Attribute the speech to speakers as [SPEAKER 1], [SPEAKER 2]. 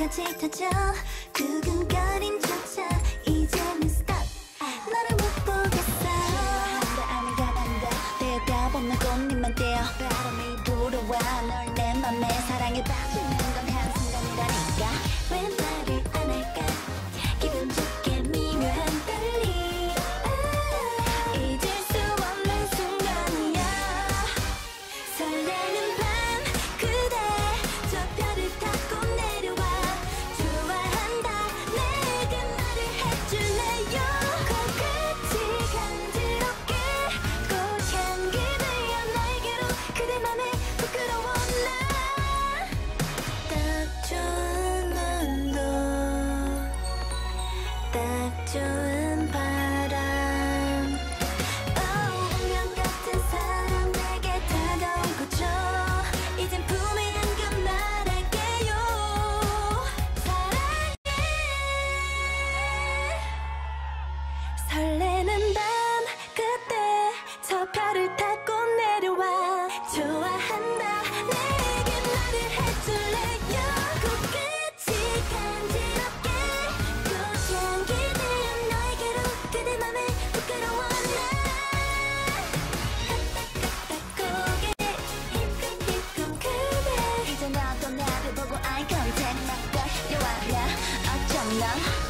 [SPEAKER 1] 끝까지 터져 두근거린 척차 이제는 stop 너를 못 보겠어 한다 아니 가난다 대답 없는 꽃잎만 떼어 바람이 불어와 널 내 맘에 사랑에 빠지는 건 한순간이라니까 왜 말을 안 할까 기분 좋게 미묘한 떨림 잊을 수 없는 순간이야 설레는 밤 그대 저 별을 타고 내려와 좋아한다 내게 말을 해줄래요 코끝이 간지럽게 꽃향기 배어 날개로 그대 맘에 부끄러워 나 딱 좋은 온도 딱 좋은 바람 운명 같은 사람 내게 다가오고죠 이젠 품에 안겨 말할게요 사랑해 설레는 밤 그때 저 별을 타고 내려와 좋아한다 내게 말을 해줄래요 코끝이 간지럽게 꽃향기 배어 너에게로 그대 맘에 부끄러워 나 고개 힐끔힐끔 그대 이제 나도 나를 보고 eye contact 막 걸려와 나 어쩜 넌